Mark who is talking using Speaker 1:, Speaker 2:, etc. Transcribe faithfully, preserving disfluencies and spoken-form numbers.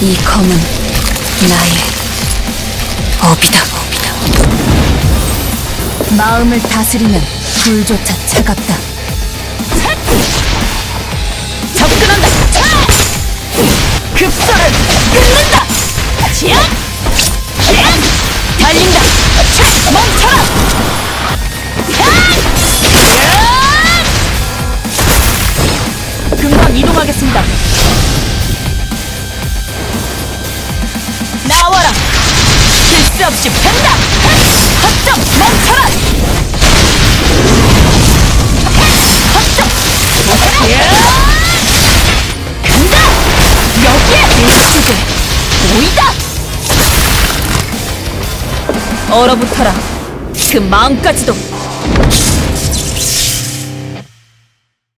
Speaker 1: 이 검은 나의 업이다. 마음을 다스리면 불조차 차갑다. 접근한다. 급소를 끊는다. 지압! 지압! 달린다. 멈춰라. 금방 이동하겠습니다. 나와라. 실수 없이 팬다. 허점 멈춰라. 허점 간다. 여기에 일주제 보이다. 얼어붙어라. 그 마음까지도.